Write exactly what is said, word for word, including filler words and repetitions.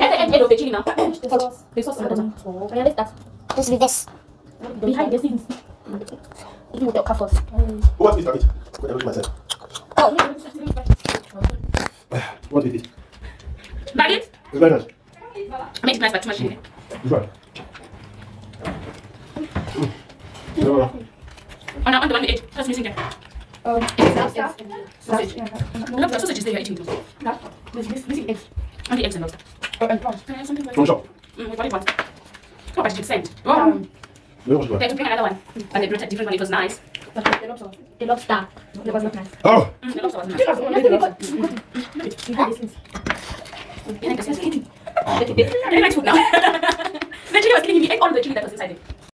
the end of the chili now. The sauce. Oh, yeah, let's start. This with this. Behind the scenes. Eating with your cup first. What is that? Wait, I look at myself. Oh, What is it? like it? It's very nice. I made it nice, but too much chili. It's right. No, Oh, now on the one we ate. What's missing there? Um, Lobster. Sausage. Look, the sausage is there. You're eating it. No, this this missing eggs. Only eggs and lobster. oh, and prawns. Uh, something like from shop. Mm, what do you want? Oh, but it's sent. Oh, Um, Where was it? they had to bring another one. And they brought a different one. It was nice. but the lobster. The lobster. It was not nice. Oh! Mm, the lobster was nice. You had this. Behind the scenes, eating. I really like food now. The chili was killing me. We ate all the chili that was inside it.